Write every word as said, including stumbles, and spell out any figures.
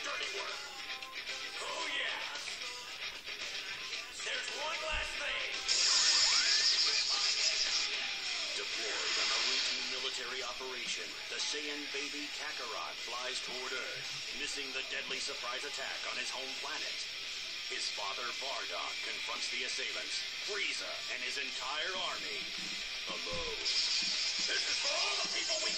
dirty work. Oh, yeah. There's one last thing. Deployed on a routine military operation, the Saiyan baby Kakarot flies toward Earth, missing the deadly surprise attack on his home planet. His father, Bardock, confronts the assailants, Frieza and his entire army, alone. This is for all the people we